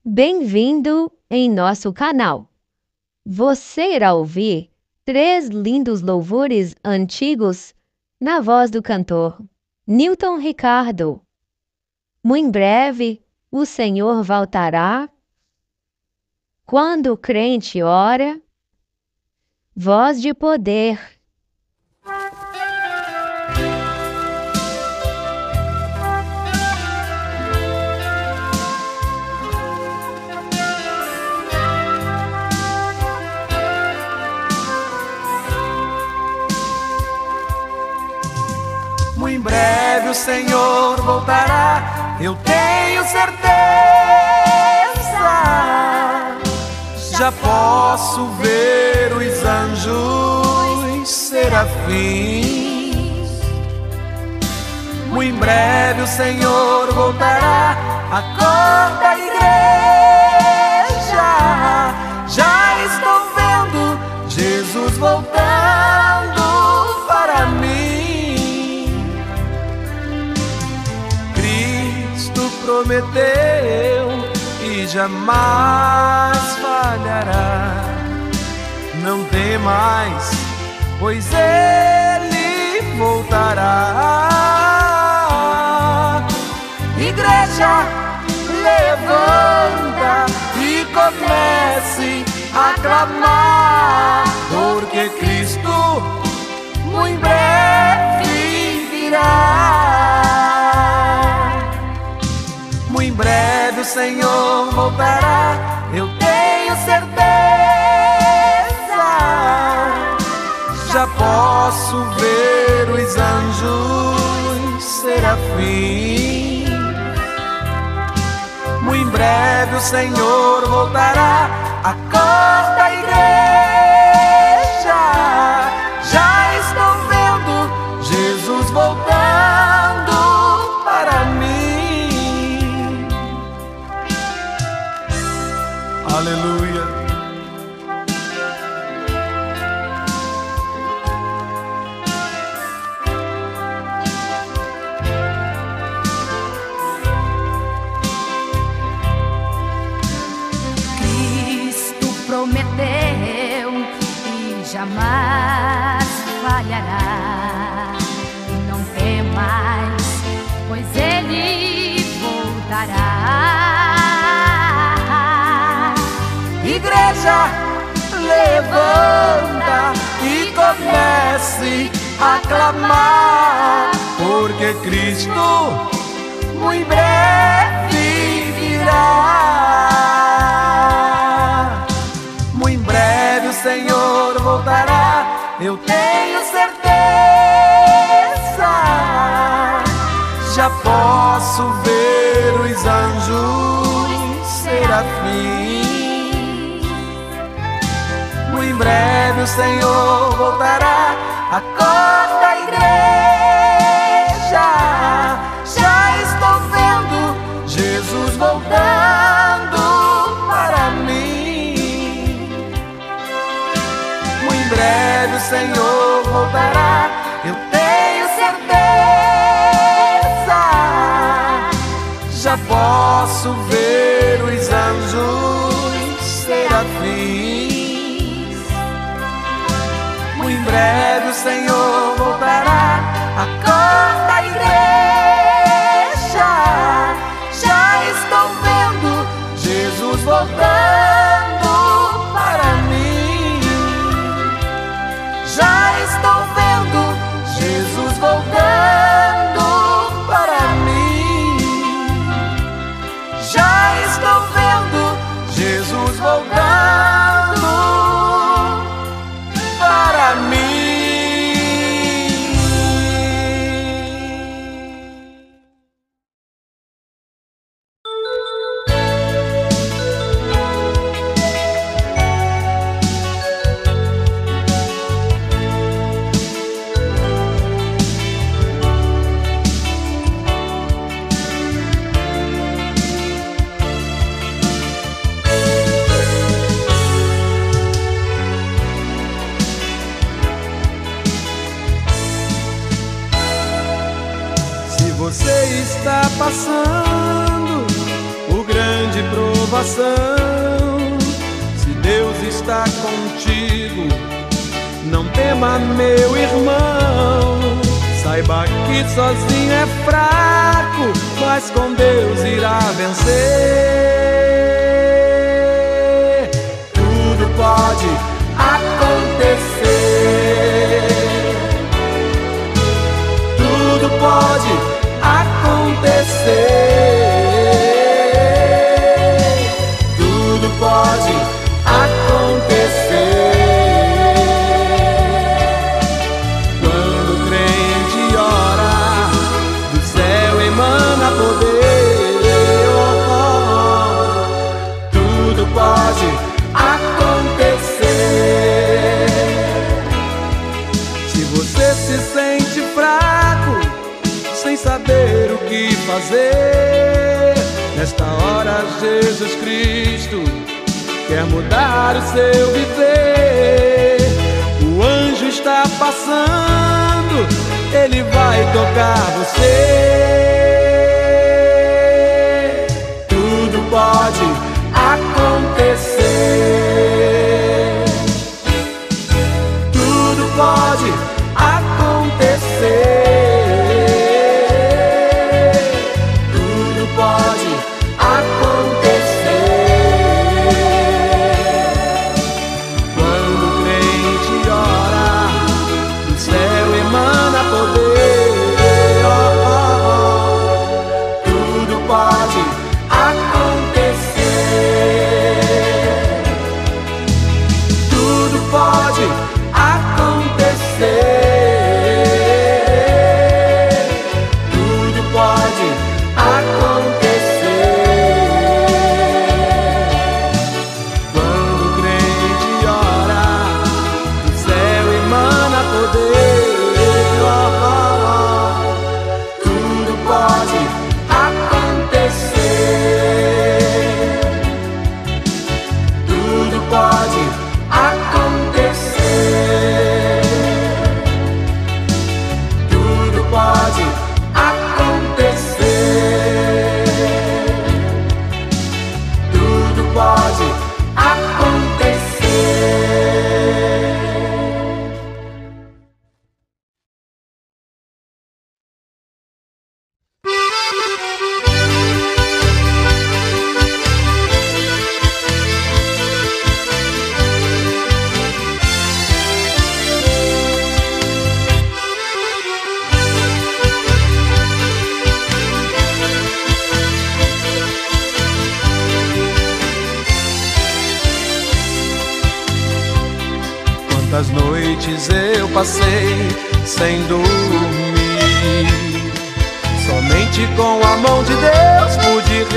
Bem-vindo em nosso canal. Você irá ouvir 3 lindos louvores antigos na voz do cantor Newton Ricardo. Muito em breve, o Senhor voltará. Quando o crente ora, voz de poder. Muito em breve o Senhor voltará, eu tenho certeza. Já posso ver os anjos serafins. Muito em breve o Senhor voltará, a cor da igreja. Já estou vendo Jesus voltando para mim. Cristo prometeu e jamais falhará. Não temais, pois Ele voltará. Igreja, levanta e comece a clamar, porque Cristo muito em breve virá. Muito em breve o Senhor voltará, eu tenho certeza. Já posso ver os anjos serafins. Muito em breve o Senhor voltará, a cor da igreja. Já estou vendo Jesus voltando para mim. Aleluia. Prometeu e jamais falhará. Não temas, pois Ele voltará. Igreja, levanta e comece a clamar, porque Cristo muito em breve virá. Muito em breve o Senhor voltará, eu tenho certeza. Já posso ver os anjos serafins. Muito em breve o Senhor voltará, a cor da igreja. Já estou vendo Jesus voltando para mim. Muito em breve o Senhor voltará, eu tenho certeza. Já posso ver os anjos serafins. Muito em breve o Senhor voltará, a cor da igreja. Já estou vendo Jesus voltando para mim. Já estou vendo Jesus voltando para mim. Já estou vendo Jesus voltando para mim. grande provação. Se Deus está contigo, não tema, meu irmão. Saiba que sozinho é fraco, mas com Deus irá vencer. Tudo pode acontecer. Tudo pode acontecer. Tudo pode acontecer. Quando o crente ora, do céu emana poder. Tudo pode acontecer. Se você se sente fraco, sem saber o que fazer, nesta hora Jesus Cristo quer mudar o seu viver. O anjo está passando, ele vai tocar você. Tudo pode acontecer. Tudo pode acontecer. Quantas noites eu passei sem dormir, somente com a mão de Deus pude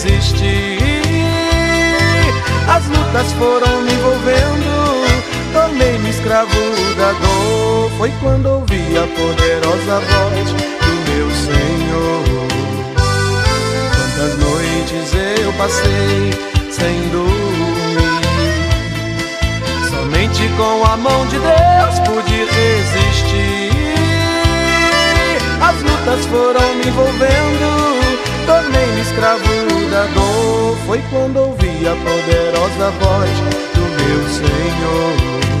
resistir. As lutas foram me envolvendo, tornei-me escravo da dor. Foi quando ouvi a poderosa voz do meu Senhor. Quantas noites eu passei sem dormir, somente com a mão de Deus pude resistir. As lutas foram me envolvendo, tornei-me escravo da dor. Foi quando ouvi a poderosa voz do meu Senhor.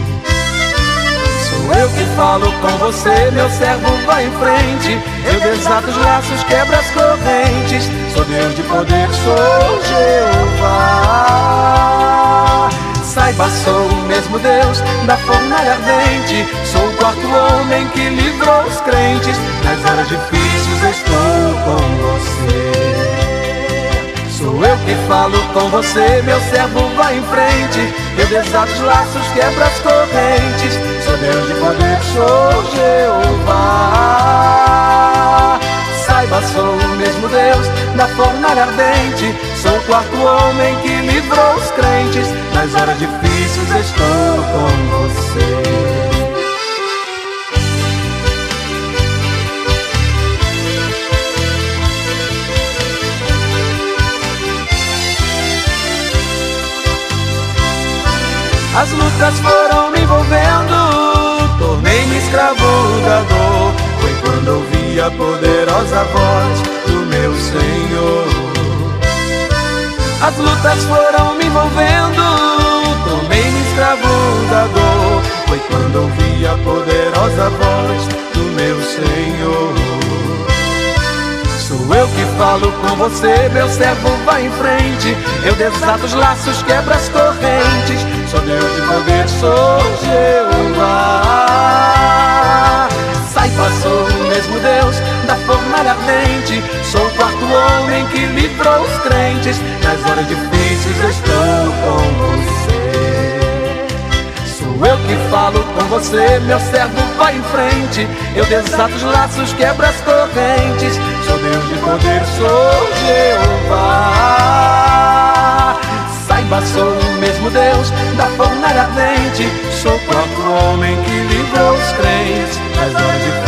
Sou eu que falo com você, meu servo, vai em frente. Eu desato os laços, quebro as correntes. Sou Deus de poder, sou Jeová. Saiba, sou o mesmo Deus da fornalha ardente. Sou o quarto homem que livrou os crentes. Nas horas difíceis estou com você. Sou eu que falo com você, meu servo, vai em frente. Eu desato os laços, quebro as correntes. Sou Deus de poder, sou Jeová. Saiba, sou o mesmo Deus da fornalha ardente. Sou o quarto homem que livrou os crentes. Nas horas difíceis estou com você. As lutas foram me envolvendo, tornei-me escravo da dor. Foi quando ouvi a poderosa voz do meu Senhor. as lutas foram me envolvendo, tornei-me escravo da dor. Foi quando ouvi a poderosa voz do meu Senhor. Sou eu que falo com você, meu servo, vai em frente. Eu desato os laços, quebro as correntes. Sou Deus de poder, sou Jeová. Saiba, sou o mesmo Deus da fornalha ardente. Sou o quarto homem que livrou os crentes. Nas horas difíceis eu estou com você. Sou eu que falo com você, meu servo, vai em frente. Eu desato os laços, quebro as correntes. Sou Deus de poder, sou Jeová. Saiba, sou o mesmo Deus da fornalha ardente. Sou o quarto homem que livrou os crentes. Nas horas difíceis